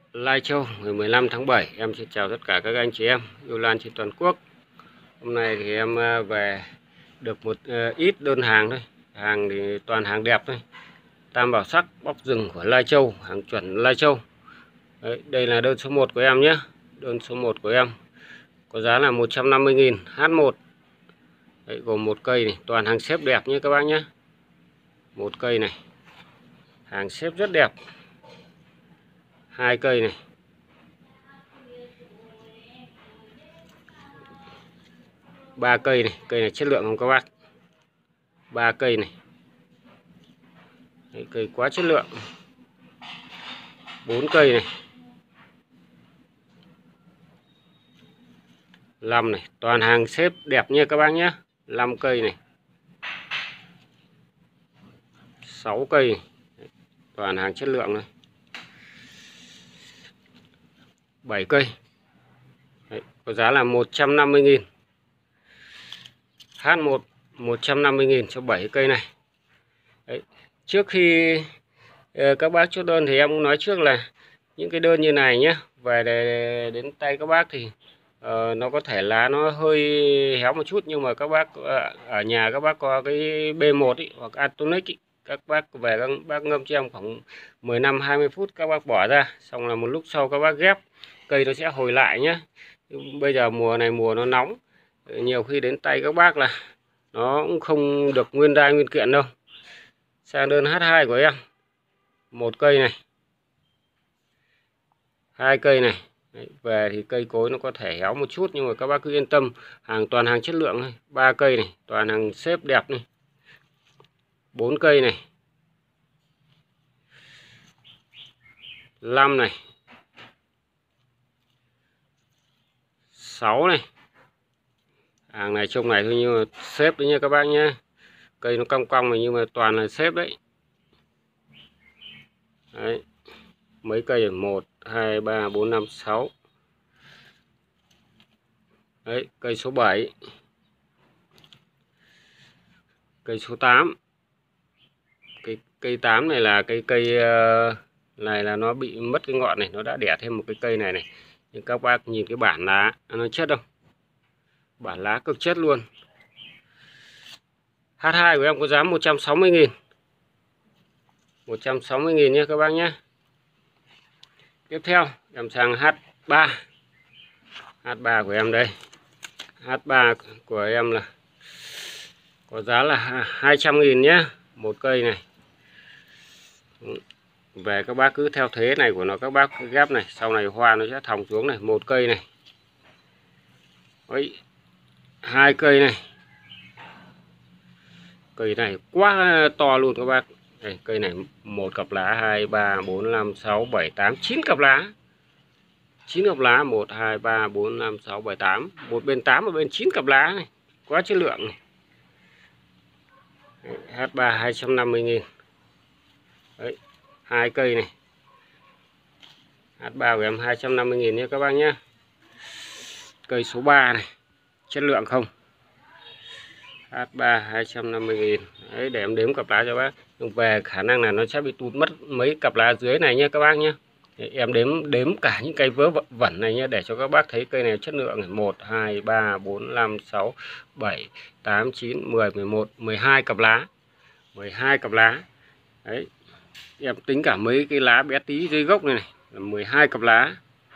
Lai Châu ngày 15 tháng 7. Em xin chào tất cả các anh chị em yêu lan trên toàn quốc. Hôm nay thì em về được một ít đơn hàng thôi. Hàng thì toàn hàng đẹp thôi. Tam bảo sắc bóc rừng của Lai Châu, hàng chuẩn Lai Châu. Đấy, đây là đơn số 1 của em nhé. Đơn số 1 của em có giá là 150.000 H1. Đấy, gồm một cây này, toàn hàng xếp đẹp nhé các bác nhé. Một cây này, hàng xếp rất đẹp. Hai cây này, ba cây này, cây này chất lượng không các bác? Ba cây này. Đấy, cây quá chất lượng. 4 cây này. 5 này, toàn hàng xếp đẹp nha các bác nhé. 5 cây này. 6 cây này. Đấy, toàn hàng chất lượng này. 7 cây. Đấy, có giá là 150.000. H1 150.000 cho 7 cây này. Đấy, trước khi các bác chốt đơn thì em cũng nói trước là những cái đơn như này nhé, về đến tay các bác thì nó có thể lá nó hơi héo một chút, nhưng mà các bác ở nhà các bác có cái B1 ý, hoặc Atonic ý, các bác về các bác ngâm cho em khoảng 15-20 phút, các bác bỏ ra, xong là một lúc sau các bác ghép, cây nó sẽ hồi lại nhé. Bây giờ mùa này mùa nó nóng, nhiều khi đến tay các bác là nó cũng không được nguyên đai nguyên kiện đâu. Sang đơn H2 của em, một cây này, hai cây này. Đấy, về thì cây cối nó có thể héo một chút, nhưng mà các bác cứ yên tâm, hàng toàn hàng chất lượng này. 3 cây này, toàn hàng xếp đẹp này. 4 cây này. 5 này. 6 này. Hàng này trông này thôi nhưng mà xếp đấy nha các bác nhé. Cây nó cong cong này nhưng mà toàn là xếp đấy. Đấy. Mấy cây rồi? 1, 2, 3, 4, 5, 6. Đấy, cây số 7. Cây số 8. Cây 8 này là cây này là nó bị mất cái ngọn này, nó đã đẻ thêm một cái cây này này. Nhưng các bác nhìn cái bản lá nó chất không? Bản lá cực chất luôn. H2 của em có giá 160.000. 160.000 nhé các bác nhé. Tiếp theo em sang H3. H3 của em đây. H3 của em là có giá là 200.000 nhé. Một cây này. Về các bác cứ theo thế này của nó, các bác ghép này, sau này hoa nó sẽ thòng xuống này. Một cây này. Đấy, hai cây này. Cây này quá to luôn các bác. Đây, cây này một cặp lá, 2, 3, 4, 5, 6, 7, 8, 9 cặp lá. 9 cặp lá, 1, 2, 3, 4, 5, 6, 7, 8. Một bên 8, một bên 9 cặp lá này. Quá chất lượng này. H3 250.000. Đấy, hai cây này. H3 của em 250.000 nhé các bác nhé. Cây số 3 này. Chất lượng không? H3 250.000. Đấy, để em đếm cặp lá cho bác. Nhưng về khả năng là nó sẽ bị tụt mất mấy cặp lá dưới này nhé các bác nhé. Em đếm cả những cây vớ vẩn này nhé, để cho các bác thấy cây này chất lượng này. 1, 2, 3, 4, 5, 6, 7, 8, 9, 10, 11, 12 cặp lá. 12 cặp lá. Đấy. Em tính cả mấy cái lá bé tí dưới gốc này, là 12 cặp lá.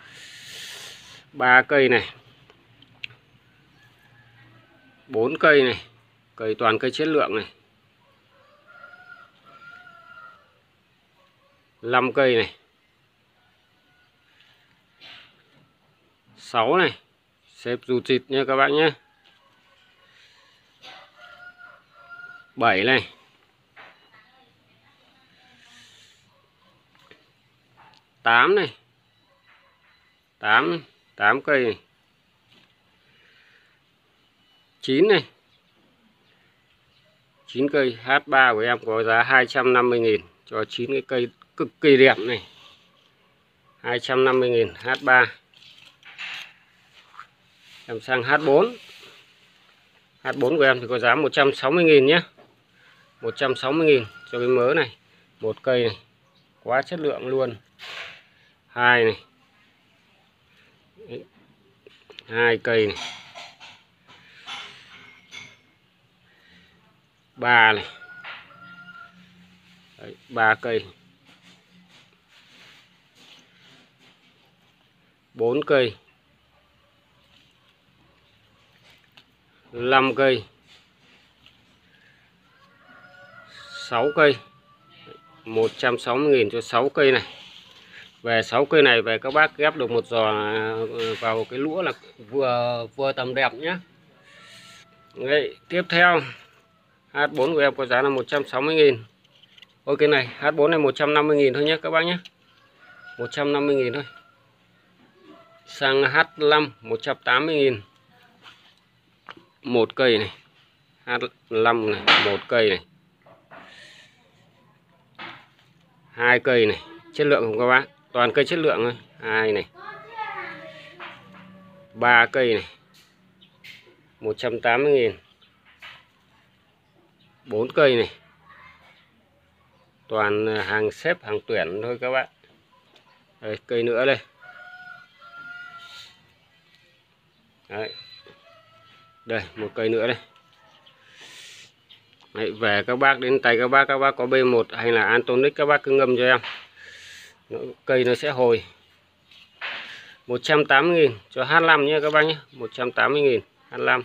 3 cây này. 4 cây này. Cây toàn cây chất lượng này. 5 cây này. 6 này. Xếp dù chịt nha các bác nhé. 7 này. 8 này. 8 cây này. 9 này. 9 cây. H3 của em có giá 250.000 cho 9 cái cây cực kỳ đẹp này. 250.000 H3. Em sang H4. H4 của em thì có giá 160.000 nhé. 160.000 cho cái mớ này. Một cây này. Quá chất lượng luôn. 2 này. Đấy, 2 cây này. 3 này. Đấy, 3 cây. 4 cây. 5 cây. 6 cây. 160.000 cho 6 cây này. Về 6 cây này về các bác ghép được một giò vào cái lũa là vừa tầm đẹp nhé. Đấy, tiếp theo H4 của em có giá là 160.000. Ôi cái này H4 này 150.000 thôi nhé các bác nhé. 150.000 thôi. Sang H5 180.000. Một cây này. H5 này, một cây này. 2 cây này, chất lượng không các bác? Toàn cây chất lượng thôi. 2 này. 3 cây này. 180.000. 4 cây này. Toàn hàng xếp, hàng tuyển thôi các bạn. Đây, cây nữa đây. Đấy. Đây, một cây nữa đây. Đấy, về các bác đến tay các bác có B1 hay là Antonic các bác cứ ngâm cho em. Cây nó sẽ hồi. 180.000 cho H5 nhé các bác nhé. 180.000 H5.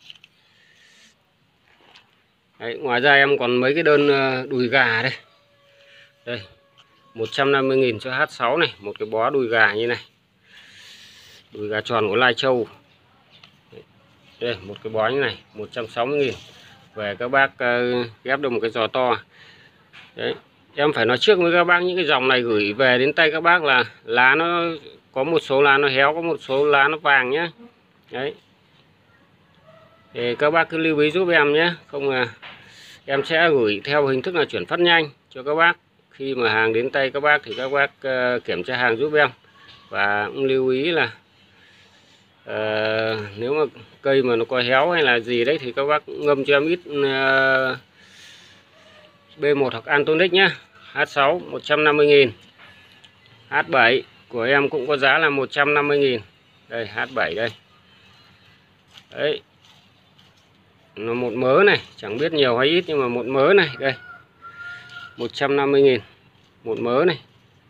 Đấy, ngoài ra em còn mấy cái đơn đùi gà đây. Đây, 150.000 cho H6 này, một cái bó đùi gà như này. Đùi gà tròn của Lai Châu. Đây, một cái bó như này, 160.000. Về các bác ghép được một cái giò to. Đấy, em phải nói trước với các bác những cái dòng này gửi về đến tay các bác là lá nó có một số lá nó héo, có một số lá nó vàng nhé. Đấy. Thì các bác cứ lưu ý giúp em nhé, không là em sẽ gửi theo hình thức là chuyển phát nhanh cho các bác. Khi mà hàng đến tay các bác thì các bác kiểm tra hàng giúp em. Và cũng lưu ý là nếu mà cây mà nó có héo hay là gì đấy thì các bác ngâm cho em ít B1 hoặc Antonic nhé. H6 150.000. H7 của em cũng có giá là 150.000. Đây H7 đây. Đấy. Nó một mớ này, chẳng biết nhiều hay ít nhưng mà một mớ này, đây. 150.000 một mớ này.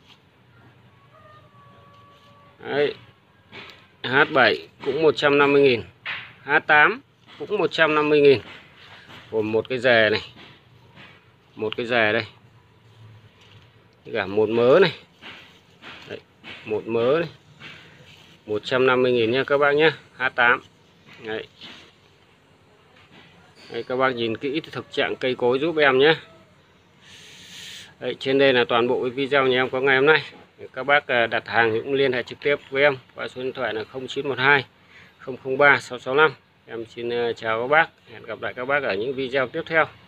Đấy. H7 cũng 150.000. H8 cũng 150.000. Gồm một cái rè này. Một cái rè đây. Cả một mớ này. Đấy, một mớ này. 150.000 nha các bác nhé. H8. Đấy. Đấy, các bác nhìn kỹ thực trạng cây cối giúp em nhé. Đấy, trên đây là toàn bộ cái video nhà em có ngày hôm nay. Các bác đặt hàng thì cũng liên hệ trực tiếp với em qua số điện thoại là 0912 003 665. Em xin chào các bác. Hẹn gặp lại các bác ở những video tiếp theo.